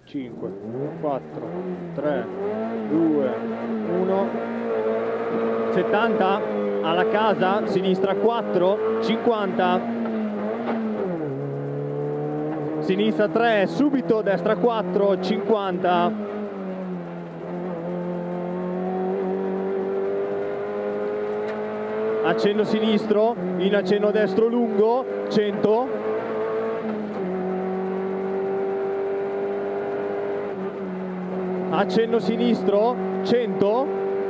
5, 4, 3, 2, 1. 70 alla casa, sinistra 4, 50. Sinistra 3, subito, destra 4, 50. Accenno sinistro, in accenno destro lungo, 100. Accenno sinistro, 100.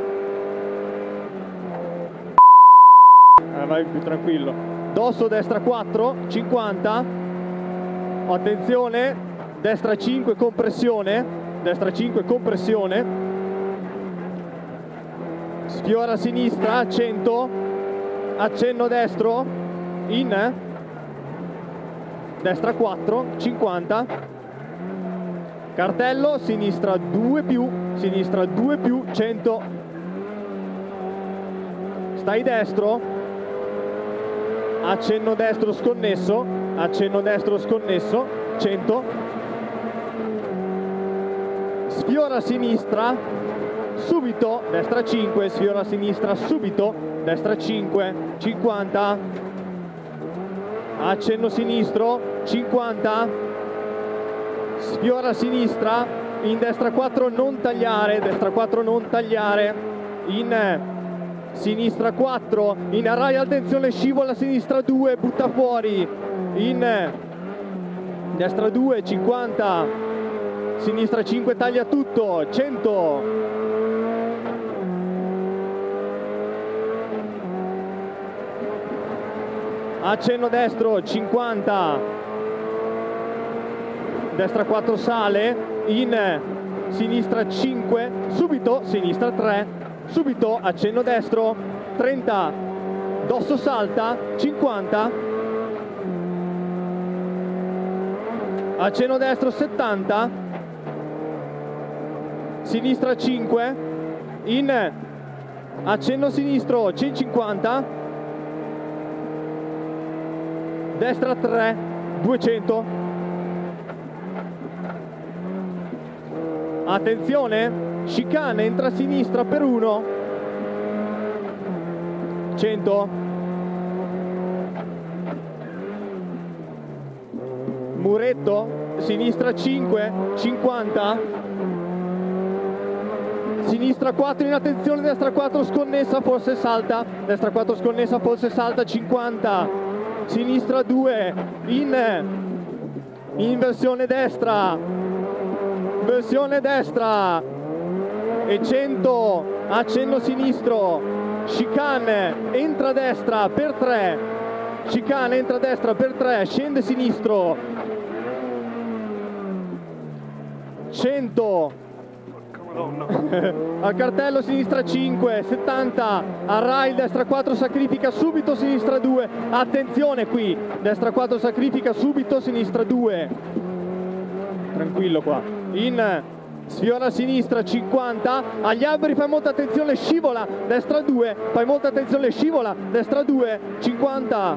Vai più tranquillo. Dosso destra 4, 50. Attenzione, destra 5, compressione. Destra 5, compressione. Sfiora a sinistra, 100. Accenno destro, in. Destra 4, 50. Cartello, sinistra 2 più, sinistra 2 più, 100. Stai destro. Accenno destro sconnesso, accenno destro sconnesso, 100. Sfiora a sinistra, subito, destra 5, sfiora a sinistra, subito, destra 5, 50. Accenno sinistro, 50. Sfiora a sinistra, in destra 4 non tagliare, destra 4 non tagliare, in sinistra 4, in arraia, attenzione, scivola a sinistra 2, butta fuori, in destra 2, 50, sinistra 5, taglia tutto, 100. Accenno destro, 50, destra 4 sale, in sinistra 5, subito, sinistra 3, subito, accenno destro, 30, dosso salta, 50, accenno destro 70, sinistra 5, in accenno sinistro 150, destra 3, 200. Attenzione, chicane, entra a sinistra per 1, 100. Muretto, sinistra 5, 50. Sinistra 4 in attenzione, destra 4 sconnessa, forse salta, destra 4 sconnessa, forse salta, 50. Sinistra 2, in versione destra, versione destra, e 100, accenno sinistro, chicane, entra a destra per 3, chicane, entra a destra per 3, scende sinistro, 100, al cartello sinistra 5, 70, a rail destra 4 sacrifica subito, sinistra 2, attenzione qui, destra 4 sacrifica subito, sinistra 2, tranquillo qua, in sfiora a sinistra 50, agli alberi fai molta attenzione, scivola, destra 2, fai molta attenzione, scivola, destra 2, 50,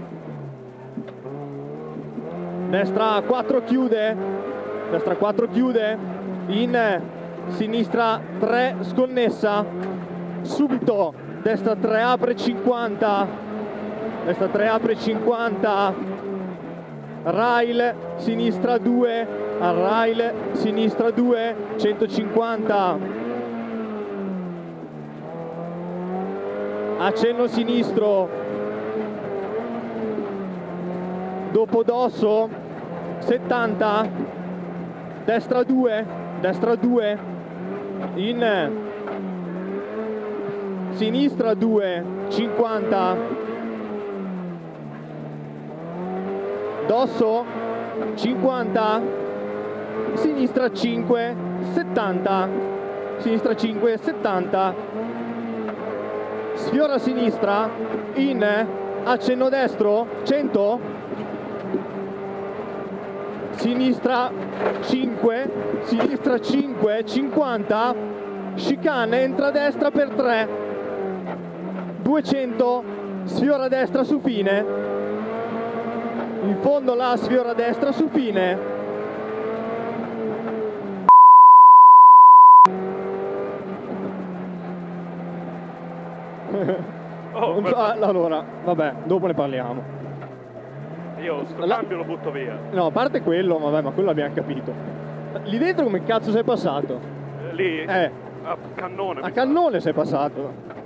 destra 4 chiude, destra 4 chiude, in sinistra 3 sconnessa, subito, destra 3 apre 50, destra 3 apre 50, rail, sinistra 2, a rail, sinistra 2, 150, accenno sinistro, dopo dosso, 70, destra 2, in sinistra 2, 50, dosso, 50, sinistra 5, 70, sinistra 5, 70, sfiora a sinistra, in accenno destro, 100, sinistra 5, 50, chicane, entra a destra per 3, 200, sfiora a destra su fine, in fondo là sfiora a destra su fine, Oh, allora, vabbè, dopo ne parliamo. io sto cambio lo butto via. No, a parte quello, vabbè, ma quello abbiamo capito. Lì dentro come cazzo sei passato? Lì? A A cannone. cannone sei passato.